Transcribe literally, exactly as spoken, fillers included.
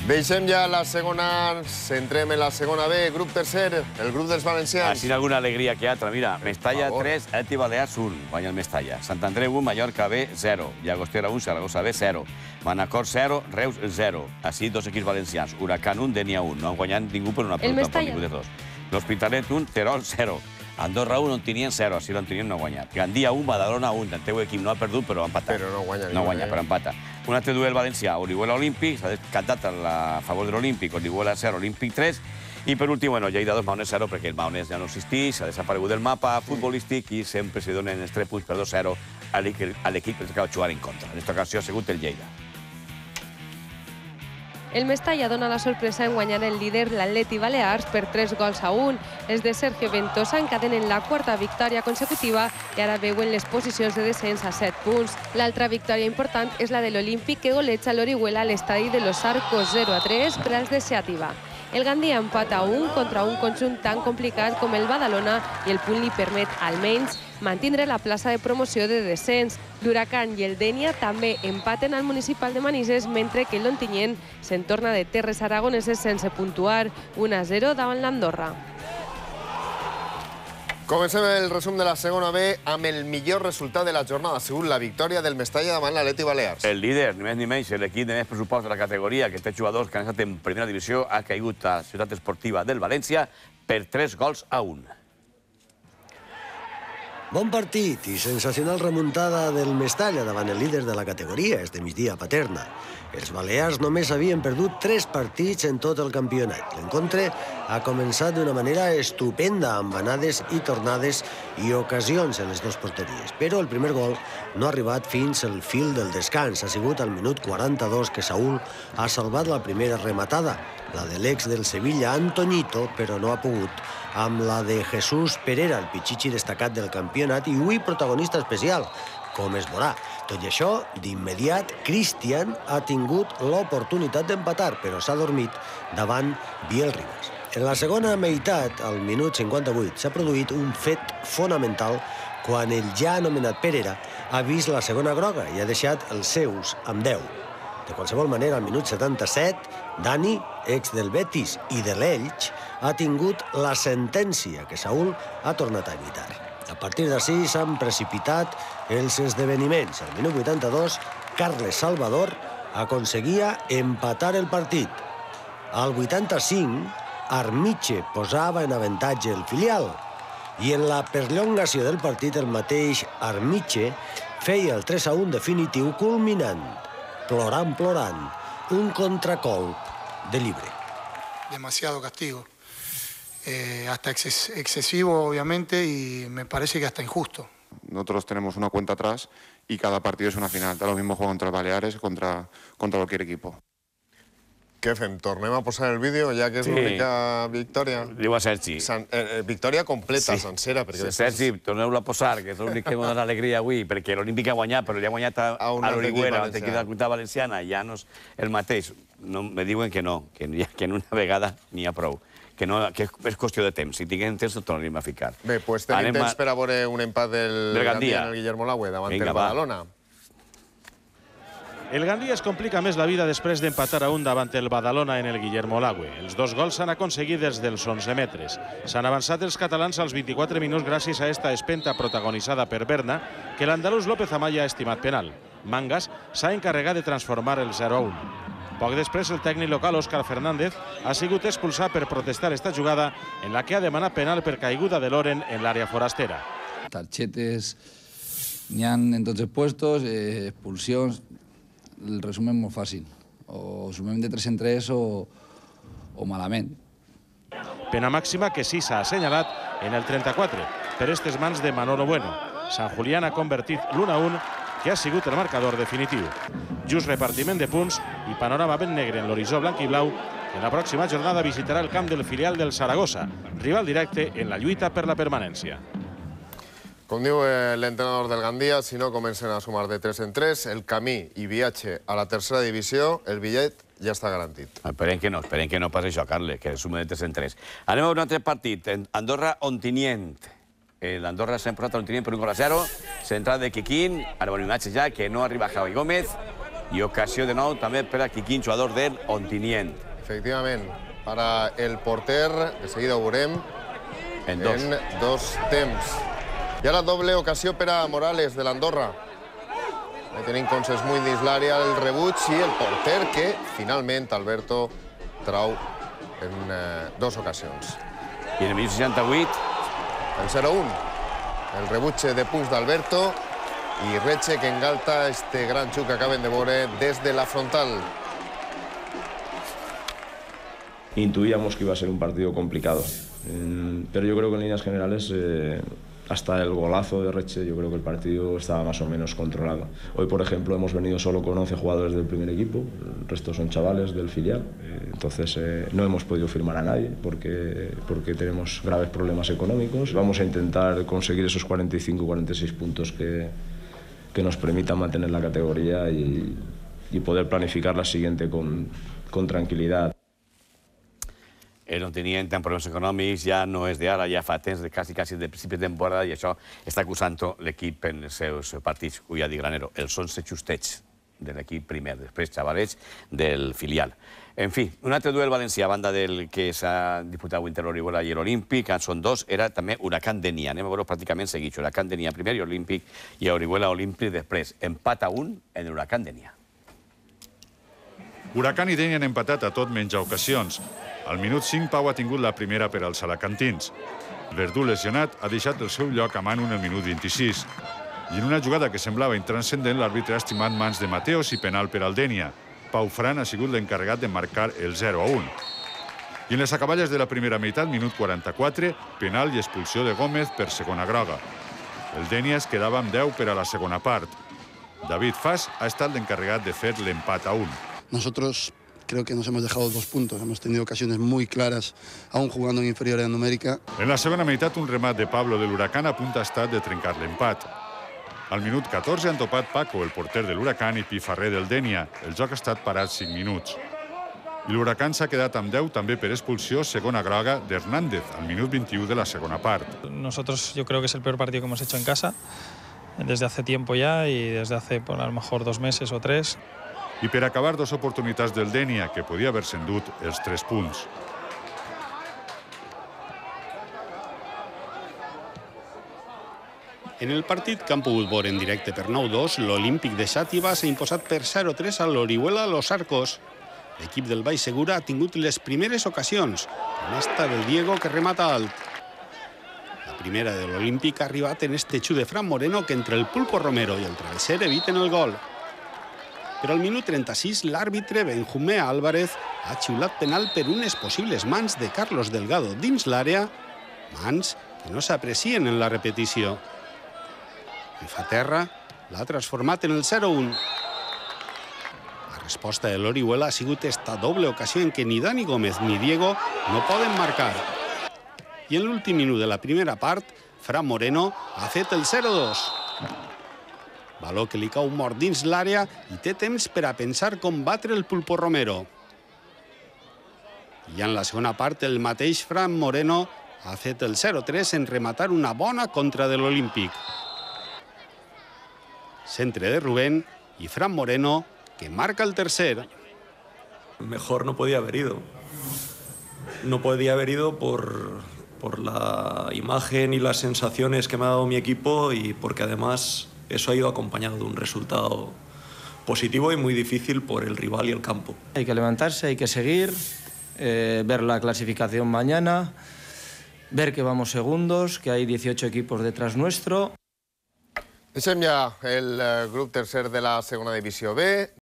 Deixem ja la segona, centrem en la segona B, grup tercer, el grup dels valencians. Així alguna alegria que altra. Mira, Mestalla tres, Elche Balears un, guanya el Mestalla. Sant Andreu un, Mallorca B zero. Llagostera un, Saragossa B zero. Manacor zero, Reus zero. Així dos equips valencians. Huracán un, Denia un. No han guanyat ningú per una pelota, per ningú de dos. L'Hospitalet un, Terol zero. Andorra un, Ontinyent zero. Així l'Ontinyent no ha guanyat. Gandia un, Badalona un. El teu equip no ha perdut, però ha empatat. Però no guanya ningú. No guanya, però empata. Un altre duel valencià, Orihuela Olímpic, s'ha decantat a favor de l'Olímpic, Orihuela zero, Olímpic tres, i per últim, bueno, Lleida dos, Maonès zero, perquè el Maonès ja no existeix, s'ha desaparegut del mapa futbolístic i sempre se donen els tres punts per dos zero a l'equip que acaba de jugar en contra. En aquesta ocasió ha sigut el Lleida. El Mestalla dona la sorpresa en guanyar el líder l'Atleti Balears per tres gols a un. Els de Sergio Ventosa encadenen la quarta victòria consecutiva i ara veuen les posicions de descens a set punts. L'altra victòria important és la de l'Olímpic, que goleja l'Orihuela a l'estadi de Los Arcos zero a tres per als de Xàtiva. El Gandia empata a un contra un conjunt tan complicat com el Badalona i el punt li permet, almenys, mantindre la plaça de promoció de descens. L'Huracán i el Denia també empaten al municipal de Manises, mentre que l'Ontinyent se'n torna de terres aragoneses sense puntuar, un a zero davant l'Andorra. Comencem el resum de la segona B amb el millor resultat de la jornada, segons la victòria del Mestalla davant l'Atleti Balears. El líder, ni més ni menys, l'equip de més pressupost de la categoria, que té jugadors que han estat en primera divisió, ha caigut a la ciutat esportiva del València per tres gols a un. Bon partit i sensacional remuntada del Mestalla davant el líder de la categoria, este migdia Paterna. Els balears només havien perdut tres partits en tot el campionat. L'encontre ha començat d'una manera estupenda, amb anades i tornades i ocasions en les dues porteries. Però el primer gol no ha arribat fins al fil del descans. Ha sigut al minut quaranta-dos que Saúl ha salvat la primera rematada, la de l'ex del Sevilla, Antoñito, però no ha pogut amb la de Jesús Perera, el pitxitxi destacat del campionat i avui protagonista especial, com es veurà. Tot i això, d'immediat, Cristian ha tingut l'oportunitat d'empatar, però s'ha dormit davant Biel Ribas. En la segona meitat, al minut cinquanta-vuit, s'ha produït un fet fonamental quan el ja anomenat Perera ha vist la segona groga i ha deixat els seus amb deu. De qualsevol manera, al minut setanta-set, Dani, ex del Betis i de l'Elx, ha tingut la sentència que Saúl ha tornat a evitar. A partir d'ací s'han precipitat els esdeveniments. Al minut vuitanta-dos, Carles Salvador aconseguia empatar el partit. Al vuitanta-cinc, Armiche posava en avantatge el filial. I en la perllongació del partit, el mateix Armiche feia el tres a un definitiu, culminant, plorant, plorant, un contracolp de llibre. Demasiado castigo. Eh, hasta exces excesivo, obviamente, y me parece que hasta injusto. Nosotros tenemos una cuenta atrás y cada partido es una final. Da lo mismo juego contra el Baleares, contra, contra cualquier equipo. Què fem? Tornem a posar el vídeo, ja que és Sí. l'única victòria? Diu a Sergi. San, eh, victòria completa, Sí. sencera. Perquè Sí, Sergi, torneu-la a posar, que és l'únic que m'ha donat alegria avui, perquè l'Olímpic ha guanyat, però li ha guanyat a, A un a altre l'Orihuela, equip a l'equip de valencià. la comunitat valenciana, ja no és el mateix. No, me diuen que no, que, que en una vegada n'hi ha prou. Que, no, que és qüestió de temps. Si tinguem temps, el tornarem a ficar. Bé, doncs tenim Anem temps a... per a veure un empat del, Del Gandia en el Guillermo Laue davant Vinga, del va. Badalona. El Gandia es complica més la vida després d'empatar a un davant el Badalona en el Guillermo Laue. Els dos gols s'han aconseguit des dels onze metres. S'han avançat els catalans als vint-i-quatre minuts gràcies a esta espenta protagonitzada per Berna, que l'andalús López Amaya ha estimat penal. Mangas s'ha encarregat de transformar el zero a un. Poc després, el tècnic local, Òscar Fernández, ha sigut expulsat per protestar esta jugada en la que ha demanat penal per caiguda de Loren en l'àrea forastera. Tarxetes n'hi ha en tots els puestos, eh, expulsions. El resum és molt fàcil. O sumem de tres en tres o, o malament. Pena màxima que sí s'ha assenyalat en el trenta-quatre per estes mans de Manolo Bueno. Sant Julián ha convertit l'u a un, que ha sigut el marcador definitiu. Just repartiment de punts i panorama ben negre en l'horitzó blanc i blau, que en la pròxima jornada visitarà el camp del filial del Saragossa, rival directe en la lluita per la permanència. Com diu eh, l'entrenador del Gandia, si no comencen a sumar de tres en tres, el camí i viatge a la tercera divisió, el bitllet ja està garantit. Esperem que no, esperem que no passi això, Carles, que sume de tres en tres. Anem a un altre partit, Andorra-Ontinyent. L'Andorra s'ha emportat a l'Ontinyent per un gol a zero, central de Quiquín, ara bona imatge ja, que no arriba Javi Gómez, I ocasió de nou també per a Quiquín, jugador del Ontinyent. Efectivament, para el porter, de seguida ho veurem, En dos. en dos temps. I ara doble ocasió per a Morales, de l'Andorra. Ahí tenim Conses muy dins l'àrea, el rebuig i el porter que finalment Alberto trau en eh, dos ocasions. I en el minut seixanta-vuit... El zero un. El rebuig de punts d'Alberto i Reche que engalta este gran xuc que acaben de veure des de la frontal. Intuíamos que iba a ser un partido complicado, eh, pero yo creo que en líneas generales, eh, hasta el golazo de Reche, yo creo que el partido estaba más o menos controlado. Hoy, por ejemplo, hemos venido solo con once jugadores del primer equipo, el resto son chavales del filial, eh, entonces eh, no hemos podido firmar a nadie porque, porque tenemos graves problemas económicos. Vamos a intentar conseguir esos cuarenta y cinco cuarenta y seis puntos que, que nos permitan mantener la categoría y, y poder planificar la siguiente con, con tranquilidad. El Ontinyent en problemes econòmics ja no és d'ara, ja fa temps, de quasi, quasi de principi de temporada, i això està acusant l'equip en els seus partits. Ho ja dic Granero, els onze justets de l'equip primer, després xavalets del filial. En fi, un altre duel valencià, a banda del que s'ha disputat entre l'Orihuela i l'Olímpic, en són dos, era també Huracán Denia. Anem a veure pràcticament seguits. Huracán Denia primer i Olímpic, i Orihuela Olímpic després. Empat a un en Huracán Denia. Huracán i Denia han empatat a tot menys a ocasions. Al minut cinc, Pau ha tingut la primera per als alacantins. Verdú, lesionat, ha deixat el seu lloc a Manu en el minut vint-i-sis. I en una jugada que semblava intranscendent, l'àrbitre ha estimat mans de Mateos i penal per al Denia. Pau Fran ha sigut l'encarregat de marcar el zero a un. I en les acaballes de la primera meitat, minut quaranta-quatre, penal i expulsió de Gómez per segona groga. El Denia es quedava amb deu per a la segona part. David Fas ha estat l'encarregat de fer l'empat a un. Nosotros creo que nos hemos dejado dos puntos. Hemos tenido ocasiones muy claras, aún jugando en inferioridad numérica. En la segona meitat, un remat de Pablo de l'Huracán a punt ha estat de trencar l'empat. Al minut catorze han topat Paco, el porter de l'Huracán, i Pifarré del Denia. El joc ha estat parat cinc minuts. I l'Huracán s'ha quedat amb deu també per expulsió segona groga d'Hernández, al minut vint-i-u de la segona part. Nosotros yo creo que es el peor partido que hemos hecho en casa desde hace tiempo ya y desde hace por a lo mejor dos meses o tres. I per acabar, dos oportunitats del Denia, que podia haver-se endut els tres punts. En el partit que han pogut veure en directe per nou dos, l'Olímpic de Xàtiva s'ha imposat per zero a tres a l'Orihuela Los Arcos. L'equip del Baix Segura ha tingut les primeres ocasions, en esta del Diego, que remata alt. La primera de l'Olímpic ha arribat en este xut de Fran Moreno, que entre el Pulpo Romero i el travesser eviten el gol. Però al minut trenta-sis, l'àrbitre Benjumé Álvarez ha xiulat penal per unes possibles mans de Carlos Delgado dins l'àrea, mans que no s'aprecien en la repetició. El Faterra l'ha transformat en el zero a un. La resposta de l'Orihuela ha sigut esta doble ocasió en què ni Dani Gómez ni Diego no poden marcar. I en l'últim minut de la primera part, Fran Moreno ha fet el zero a dos. Baló que li cau mort dins l'àrea i té temps per a pensar com batre el Pulpo Romero. I en la segona part, el mateix Fran Moreno ha fet el zero a tres en rematar una bona contra de l'Olímpic. Centre de Rubén i Fran Moreno, que marca el tercer. Mejor no podía haber ido. No podía haber ido por, por la imagen y las sensaciones que me ha dado mi equipo y porque además eso ha ido acompañado de un resultado positivo y muy difícil por el rival y el campo. Hay que levantarse, hay que seguir, eh, ver la clasificación mañana, ver que vamos segundos, que hay dieciocho equipos detrás nuestro. Deixem ja el grup tercer de la segona divisió B.